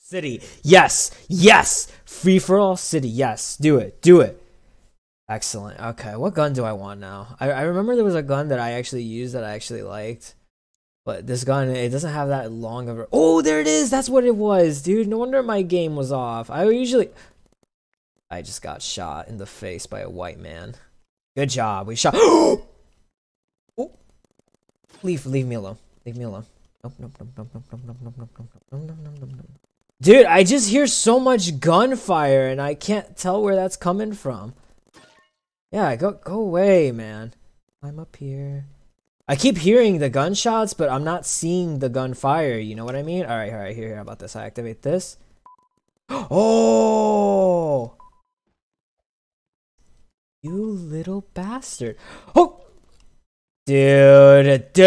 City. Yes. Yes. Free-for-all city. Yes. Do it. Do it. Excellent. Okay. What gun do I want now? I remember there was a gun that I actually used that I actually liked. But this gun, it doesn't have that long of a... Oh, there it is. That's what it was, dude. No wonder my game was off. I just got shot in the face by a white man. Good job. We shot... Oh! Leave me alone. Leave me alone. Nope, nope, nope, nope, nope, nope, nope, nope, nope, nope, nope, nope, nope, nope, nope. Dude, I just hear so much gunfire and I can't tell where that's coming from. Yeah, go away, man. I'm up here. I keep hearing the gunshots, but I'm not seeing the gunfire. You know what I mean? All right. Here. How about this? I activate this. Oh! You little bastard. Oh! Dude.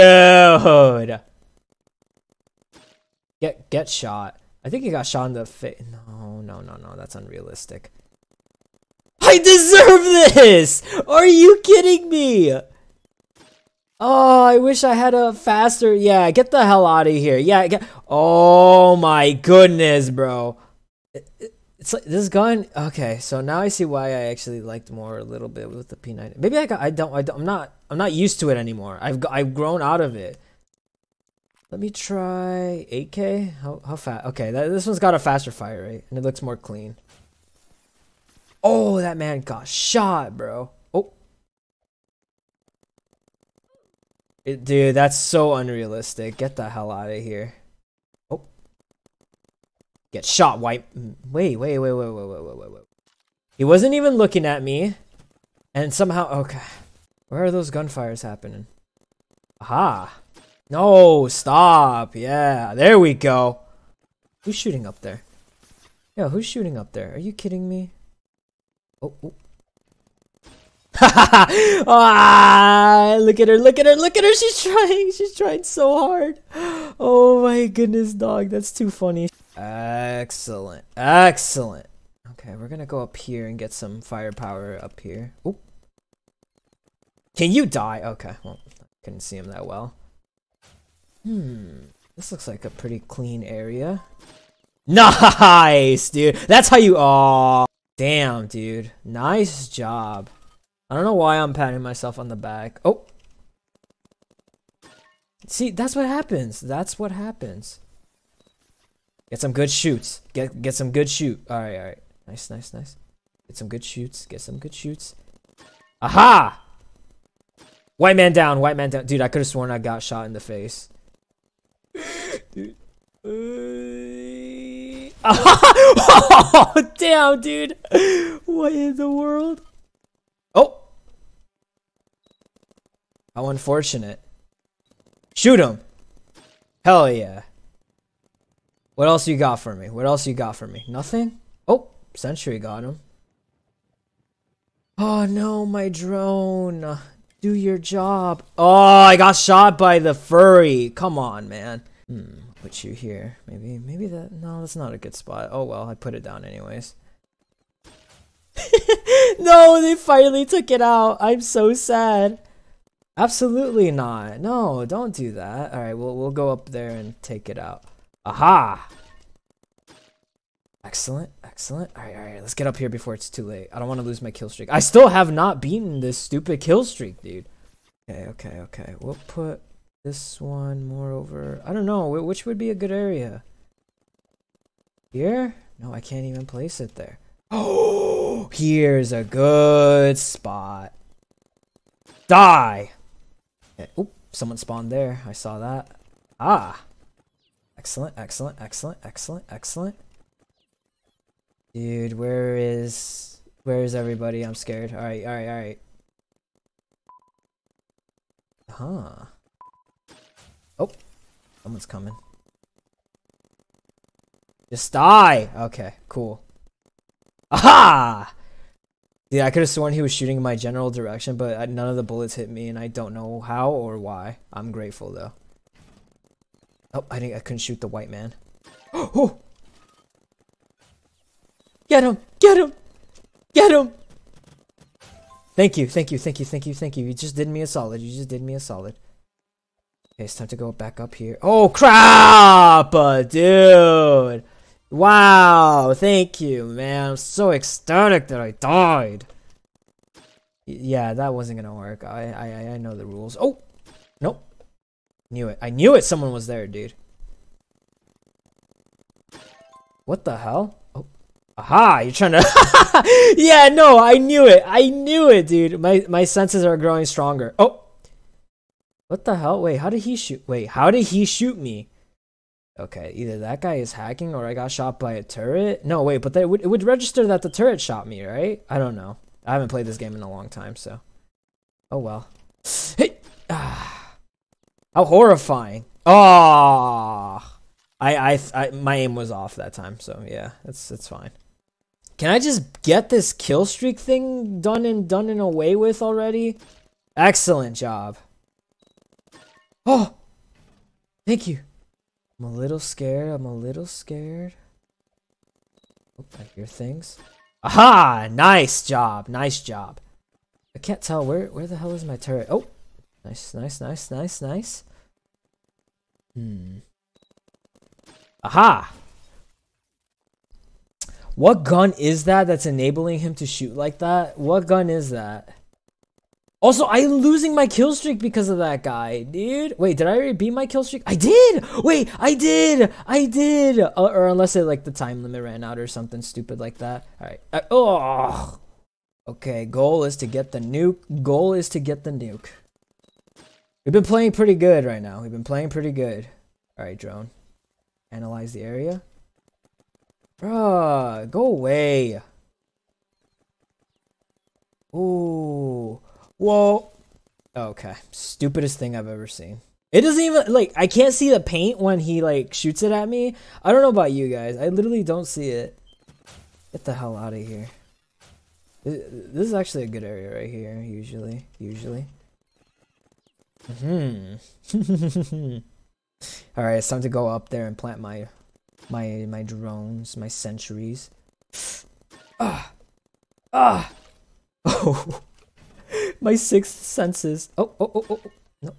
Get shot. I think he got shot in the face. No. That's unrealistic. I deserve this! Are you kidding me? Oh, I wish I had a faster... Yeah, get the hell out of here. Yeah, oh my goodness, bro. It's like this gun... Okay, so now I see why I actually liked more a little bit with the P90. Maybe I'm not used to it anymore. I've grown out of it. Let me try 8K. How fast? Okay, this one's got a faster fire rate and it looks more clean. Oh, that man got shot, bro. Oh. Dude, that's so unrealistic. Get the hell out of here. Oh. Get shot, white. Wait. He wasn't even looking at me. And somehow, okay. Where are those gunfires happening? Aha. No, stop. Yeah, there we go. Who's shooting up there? Yo, who's shooting up there? Are you kidding me? Oh. Ah, look at her. She's trying so hard. Oh my goodness, dog. That's too funny. Excellent. Okay, we're gonna go up here and get some firepower up here. Oh. Can you die? Okay, well, I couldn't see him that well. This looks like a pretty clean area. Nice, dude. That's how you... Oh, damn, dude. Nice job. I don't know why I'm patting myself on the back. Oh. See, that's what happens. Get some good shoots. Get some good shoot. All right. Nice. Get some good shoots. Aha! White man down. Dude, I could have sworn I got shot in the face. Dude. Oh, damn, dude. What in the world? Oh. How unfortunate. Shoot him. Hell yeah. What else you got for me? Nothing? Oh, Sentry got him. Oh no, my drone. Do your job. Oh, I got shot by the furry. Come on, man. Put you here. Maybe that... No, that's not a good spot. Oh, well, I put it down anyways. No, they finally took it out. I'm so sad. Absolutely not. No, don't do that. All right, we'll go up there and take it out. Aha! Excellent. All right. Let's get up here before it's too late. I don't want to lose my kill streak. I still have not beaten this stupid kill streak, dude. Okay. We'll put this one more over. I don't know. Which would be a good area? Here? No, I can't even place it there. Oh, here's a good spot. Die! Okay. Oop, someone spawned there. I saw that. Ah! Excellent. Dude, where is everybody? I'm scared. All right. Huh. Oh, someone's coming. Just die. Okay, cool. Aha! Dude, I could have sworn he was shooting in my general direction, but none of the bullets hit me, and I don't know how or why. I'm grateful though. Oh, I couldn't shoot the white man. Oh! Get him! Thank you. You just did me a solid. Okay, it's time to go back up here. Oh, crap! Dude! Wow, thank you, man. I'm so ecstatic that I died. Yeah, that wasn't gonna work. I know the rules. Oh, nope. Knew it. I knew it. Someone was there, dude. What the hell? Oh, aha! You're trying to. Yeah, no, I knew it. I knew it, dude. My senses are growing stronger. Oh, what the hell? Wait, how did he shoot? Wait, how did he shoot me? Okay, either that guy is hacking or I got shot by a turret. No, wait, but it would register that the turret shot me, right? I don't know. I haven't played this game in a long time, so. Oh well. Hey! Ah. How horrifying. Oh! My aim was off that time, so yeah, it's fine. Can I just get this kill streak thing done and away with already? Excellent job. Oh! Thank you. I'm a little scared. I'm a little scared. Oh, I hear things. Aha! Nice job. Nice job. I can't tell where the hell is my turret. Oh, nice, nice, nice, nice, nice. Aha! What gun is that that's enabling him to shoot like that? What gun is that? Also, I'm losing my kill streak because of that guy, dude. Wait, did I already beat my kill streak? I did! Wait, I did! I did! Or unless it, like, the time limit ran out or something stupid like that. Alright. Oh! Okay, goal is to get the nuke. Goal is to get the nuke. We've been playing pretty good right now. We've been playing pretty good. Alright, drone. Analyze the area. Bruh, go away. Ooh. Whoa. Okay. Stupidest thing I've ever seen. It doesn't even, like, I can't see the paint when he, like, shoots it at me. I don't know about you guys. I literally don't see it. Get the hell out of here. This is actually a good area right here, usually. Alright, it's time to go up there and plant my drones, my sentries. Oh. My sixth senses. Oh. No.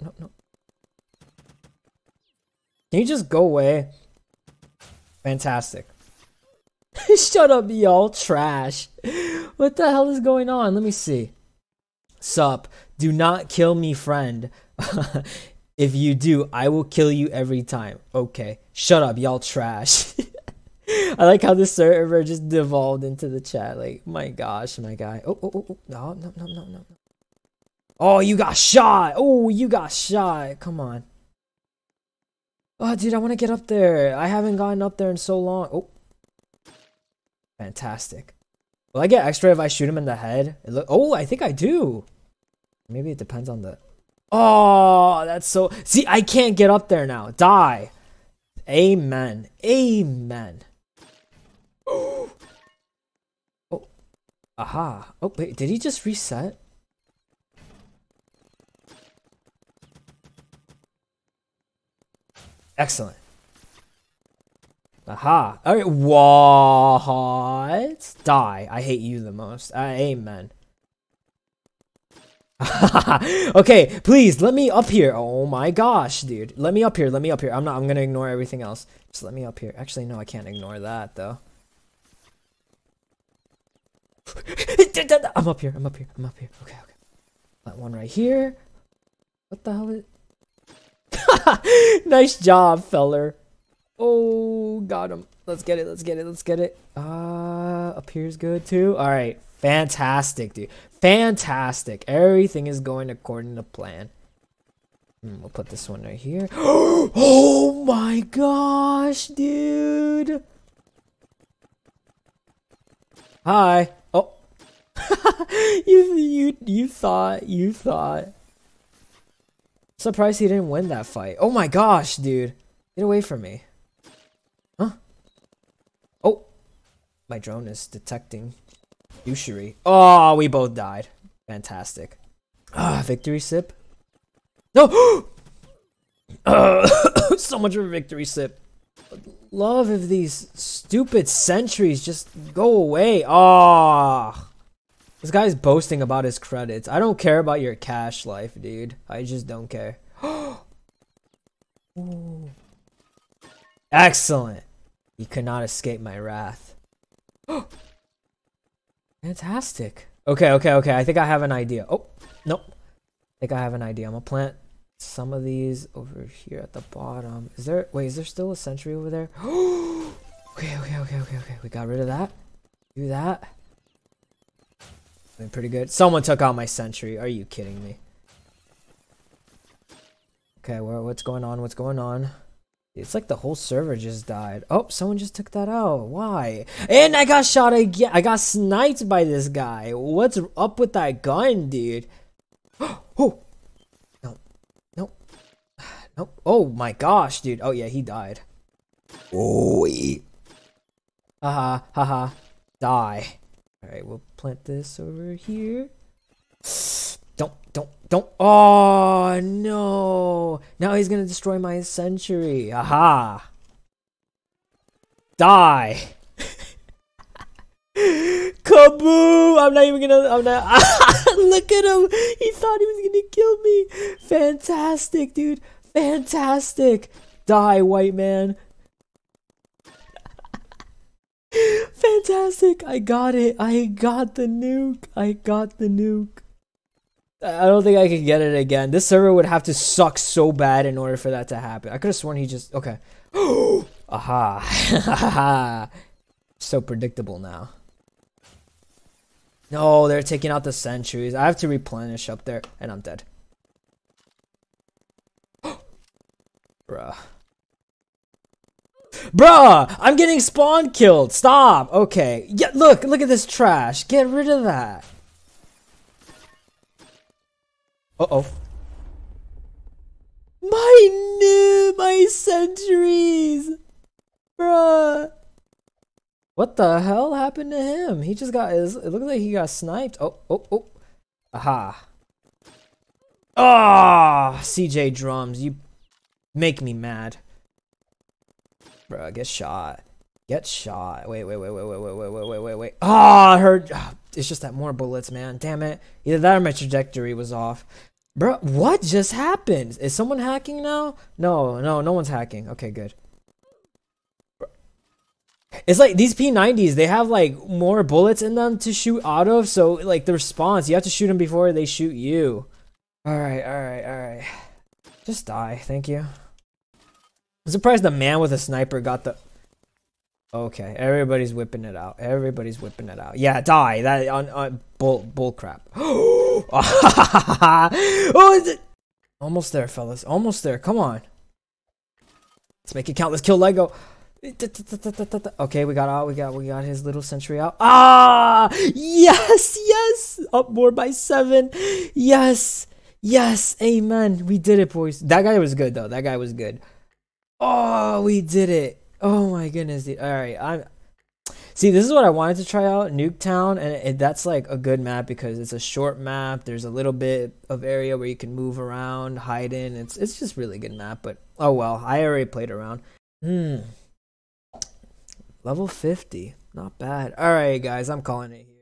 Can you just go away? Fantastic. Shut up, y'all trash. What the hell is going on? Let me see. Sup. Do not kill me, friend. If you do, I will kill you every time. Okay. Shut up, y'all trash. I like how the server just devolved into the chat. Like, my gosh, my guy. Oh. No. Oh, you got shot. Oh, you got shot. Come on. Oh, dude, I want to get up there. I haven't gotten up there in so long. Oh. Fantastic. Will I get extra if I shoot him in the head? Oh, I think I do. Maybe it depends on the... Oh, that's so... See, I can't get up there now. Die. Amen. Oh. Aha. Oh, wait. Did he just reset? Excellent. Aha. Alright. What? Die. I hate you the most. Amen. Okay, please let me up here. Oh my gosh, dude. Let me up here. I'm gonna ignore everything else. Just let me up here. Actually, no, I can't ignore that though. I'm up here. Okay. That one right here. What the hell is... Nice job, feller. Oh, got him. Let's get it. Up here's good too. All right, fantastic, dude. Fantastic. Everything is going according to plan. We'll put this one right here. Oh my gosh, dude. Hi. Oh. you thought. Surprised he didn't win that fight. Oh my gosh, dude. Get away from me. Huh? Oh. My drone is detecting douchery. Oh, we both died. Fantastic. Victory sip. No! So much for victory sip. Love if these stupid sentries just go away. Oh. This guy's boasting about his credits. I don't care about your cash life, dude. I just don't care. Ooh. Excellent. He could not escape my wrath. Fantastic. Okay. I think I have an idea. Oh, nope. I think I have an idea. I'm gonna plant some of these over here at the bottom. Is there still a sentry over there? Okay. We got rid of that. Do that. Doing pretty good. Someone took out my sentry. Are you kidding me? Okay, what's going on? It's like the whole server just died. Oh, someone just took that out. Why? And I got shot again. I got sniped by this guy. What's up with that gun, dude? Oh, no. Oh my gosh, dude. Oh yeah, he died. Oh, haha, die. All right, we'll plant this over here. Don't. Oh no! Now he's gonna destroy my sentry. Aha! Die! Kaboom! I'm not. Look at him! He thought he was gonna kill me. Fantastic, dude. Fantastic. Die, white man. Fantastic. I got it. I got the nuke. I don't think I can get it again. This server would have to suck so bad in order for that to happen. I could have sworn he just... Okay. Aha. So predictable now. No, they're taking out the sentries. I have to replenish up there. And I'm dead. Bruh. I'm getting spawn killed. Stop. Okay. Yeah, look at this trash. Get rid of that. Uh-oh. My sentries! Bruh. What the hell happened to him? He just got it looks like he got sniped. Oh. Aha. Ah, CJ Drums, you make me mad. Bruh, get shot. Wait. Ah, I heard. It's just that more bullets, man. Damn it. Either that or my trajectory was off. Bro, what just happened? Is someone hacking now? No one's hacking. Okay, good. It's like these P90s, they have like more bullets in them to shoot out of, so like the response, you have to shoot them before they shoot you. Alright. Just die, thank you. I'm surprised the man with a sniper got the... Okay, everybody's whipping it out. Yeah, die. That on bull crap. Oh, is it? Almost there, fellas. Almost there. Come on. Let's make it count. Let's kill Lego. Okay, we got his little sentry out. Ah, yes. Up more by 7. Yes. Amen. We did it, boys. That guy was good though. That guy was good. Oh, we did it. Oh my goodness, dude. All right, see, this is what I wanted to try out, Nuketown, and that's like a good map because it's a short map. There's a little bit of area where you can move around, hide in. It's just really good map, but oh well, I already played around. Level 50, not bad. All right, guys, I'm calling it here.